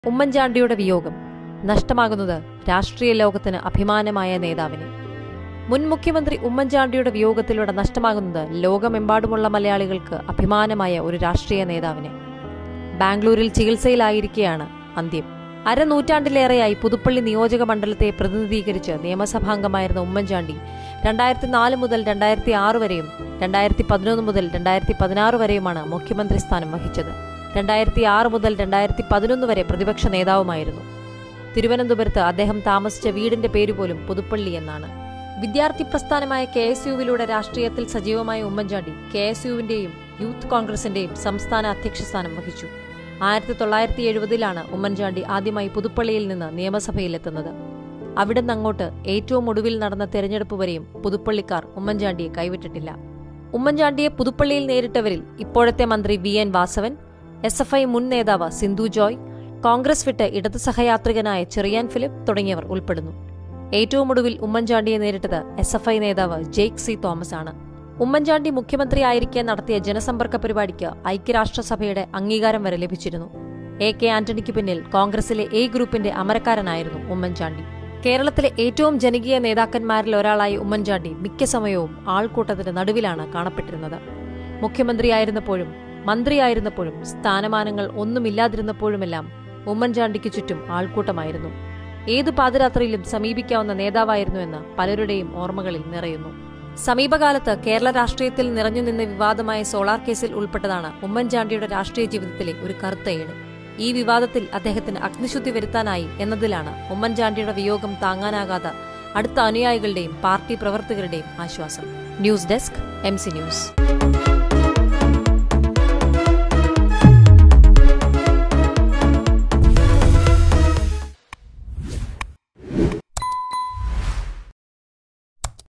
ഉമ്മൻചാണ്ടിയുടെ വിയോഗം നഷ്ടമാകുന്നത് രാഷ്ട്രീയ ലോകത്തിന് അഭിമാനമായ നേതാവിനെ. മുൻ മുഖ്യമന്ത്രി ഉമ്മൻചാണ്ടിയുടെ വിയോഗത്തിലൂടെ നഷ്ടമാകുന്നത് ലോകമെമ്പാടുമുള്ള മലയാളികൾക്ക് അഭിമാനമായ ഒരു രാഷ്ട്രീയ നേതാവിനെ. ബാംഗ്ലൂരിൽ ചികിത്സയിലായിരിക്കെയാണ് അന്ത്യം. അരനൂറ്റാണ്ടിലേറെയായി പുതുപ്പള്ളി നിയോജക മണ്ഡലത്തെ പ്രതിനിധീകരിച്ച് നിയമസഭാംഗമായിരുന്ന ഉമ്മൻചാണ്ടി 2004 മുതൽ 2006 വരെയും 2011 മുതൽ 2016 വരെയുമാണ് മുഖ്യമന്ത്രി സ്ഥാനം വഹിച്ചത്. 2006 മുതൽ 2011 വരെ പ്രതിപക്ഷ നേതാവുമായിരുന്നു. തിരുവനന്തപുരത്ത് അദ്ദേഹം താമസിച്ച വീടിന്റെ പേരുപോലും പുതുപ്പള്ളി എന്നാണ്. വിദ്യാർത്ഥി പ്രസ്ഥാനമായ KSUവിലൂടെ രാഷ്ട്രീയത്തിൽ സജീവമായ ഉമ്മൻചാണ്ടി KSUവിന്റെയും യൂത്ത് കോൺഗ്രസിന്റെയും സംസ്ഥാന അധ്യക്ഷ സ്ഥാനം വഹിച്ചു. 1970-ലാണ് ഉമ്മൻചാണ്ടി ആദ്യമായി പുതുപ്പള്ളിയിൽ നിന്ന് നിയമസഭയിലെത്തുന്നത്. അവിടെ നിന്നങ്ങോട്ട് ഏറ്റവും ഒടുവിൽ നടന്ന തെരഞ്ഞെടുപ്പ് വരെയും പുതുപ്പള്ളിക്കാർ ഉമ്മൻചാണ്ടിയെ കൈവിട്ടിട്ടില്ല. ഉമ്മൻചാണ്ടിയെ പുതുപ്പള്ളിയിൽ നേരിട്ടവരിൽ ഇപ്പോഴത്തെ മന്ത്രി VN വാസവൻ, SFI മുൻ നേതാവ് സിന്ധു ജോയ്, കോൺഗ്രസ് വിട്ട് ഇടത് സഹയാത്രികനായ ചെറിയാൻ ഫിലിപ്പ് തുടങ്ങിയവർ ഉൾപ്പെടുന്നു. ഏറ്റവും ഒടുവിൽ ഉമ്മൻചാണ്ടിയെ നേരിട്ടത് SFI നേതാവ് ജേക്ക് C. തോമസ് ആണ്. ഉമ്മൻചാണ്ടി മുഖ്യമന്ത്രിയായിരിക്കെ നടത്തിയ ജനസമ്പർക്ക പരിപാടിക്ക് ഐക്യരാഷ്ട്രസഭയുടെ അംഗീകാരം വരെ ലഭിച്ചിരുന്നു. AK ആന്റണിക്ക് പിന്നിൽ കോൺഗ്രസിലെ A ഗ്രൂപ്പിന്റെ അമരക്കാരനായിരുന്നു ഉമ്മൻചാണ്ടി. കേരളത്തിലെ ഏറ്റവും ജനകീയ നേതാക്കന്മാരിൽ ഒരാളായി ഉമ്മൻചാണ്ടി മിക്ക സമയവും ആൾക്കൂട്ടത്തിന്റെ നടുവിലാണ് കാണപ്പെട്ടിരുന്നത്. മുഖ്യമന്ത്രിയായിരുന്നപ്പോഴും മന്ത്രിയായിരുന്നപ്പോഴും സ്ഥാനമാനങ്ങൾ ഒന്നുമില്ലാതിരുന്നപ്പോഴുമെല്ലാം ഉമ്മൻചാണ്ടിക്ക് ചുറ്റും ആൾക്കൂട്ടമായിരുന്നു. ഏതു പാതിരാത്രിയിലും സമീപിക്കാവുന്ന നേതാവായിരുന്നുവെന്ന് പലരുടെയും ഓർമ്മകളിൽ നിറയുന്നു. സമീപകാലത്ത് കേരള രാഷ്ട്രീയത്തിൽ നിറഞ്ഞുനിന്ന വിവാദമായ സോളാർ കേസിൽ ഉൾപ്പെട്ടതാണ് ഉമ്മൻചാണ്ടിയുടെ രാഷ്ട്രീയ ജീവിതത്തിലെ ഒരു കറുത്ത ഏട്. ഈ വിവാദത്തിൽ അദ്ദേഹത്തിന് അഗ്നിശുദ്ധി വരുത്താനായി എന്നതിലാണ് ഉമ്മൻചാണ്ടിയുടെ വിയോഗം താങ്ങാനാകാത്ത അടുത്ത അനുയായികളുടെയും പാർട്ടി പ്രവർത്തകരുടെയും ആശ്വാസം. News desk MC news.